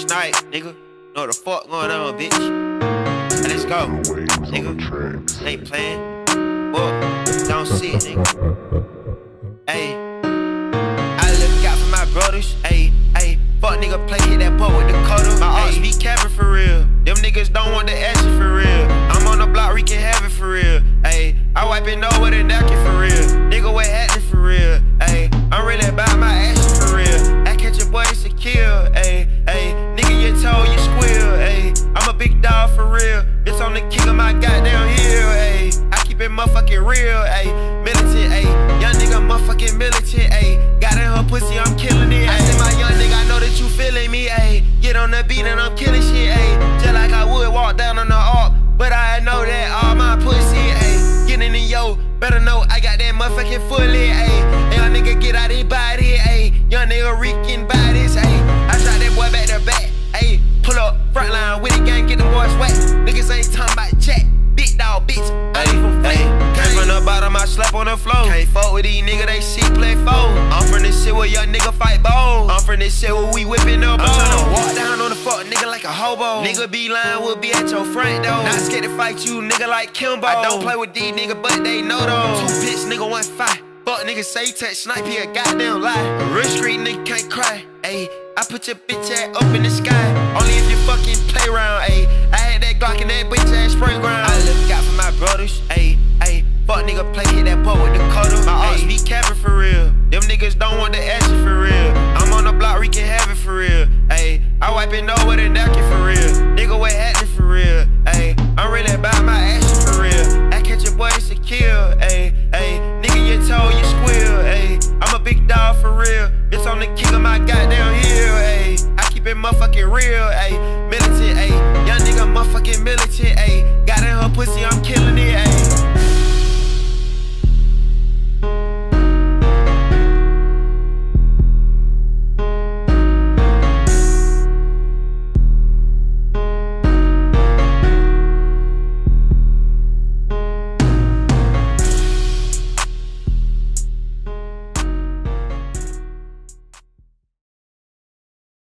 SNIPE, nigga. Know what the fuck going on, bitch. Hey, let's go, nigga. Ain't playing. Whoa, don't see it, nigga. Hey, I look out for my brothers. Hey, fuck nigga play, hit that boat with the coda. My arts be capping for real. Them niggas don't want the action for real. I'm on the block, we can have it for real. Hey, I wipe it over with a napkin for real. Nigga, what happening for real? Hey, I'm really about my action for real. I catch a boy, it's a kill. Hey, nigga, you told you squeal. Hey, I'm a big dog for real. Bitch, on the king of my goddamn hill. Hey, I keep it motherfucking real. Hey, militant. Hey, young nigga, motherfucking militant. Hey, got in her pussy, I'm killing it. I said, my young nigga, I know that you feeling me. Hey, get on the beat and I'm killing shit. Hey, just like I would walk down on the arc, but I know that all my pussy. Hey, getting in yo, better know I got that motherfucking fully. Hey, young nigga, get out his body. Hey, young nigga, reeking bodies. Hey, I shot that boy back to back. Hey, pull up, front line with the gang, get them boys wet. Niggas ain't talking about chat. Big dog, bitch. Hey, came from the bottom, I slept on the floor. Can't fuck with these niggas, they see play foe. I'm from this shit where young nigga fight balls. I'm from this shit where we whipping up balls. I'm tryna walk down on the fuck nigga like a hobo. Nigga be lying, will be at your front door. Not scared to fight you, nigga, like Kimbo. I don't play with these niggas, but they know though. 2 pitch, nigga, 1 fight. Fuck nigga say touch SNIPE, he a goddamn lie. A real street nigga can't cry. Ayy, I put your bitch ass up in the sky. Only if you fucking play around. Ayy, I had that Glock and that bitch ass spray ground. I look out for my brothers. Ayy, fuck nigga play, hit that boat with the coda. My arts be capping for real. Them niggas don't want the action for real. I'm on the block, we can have it for real. Ayy, I wipe it over with a napkin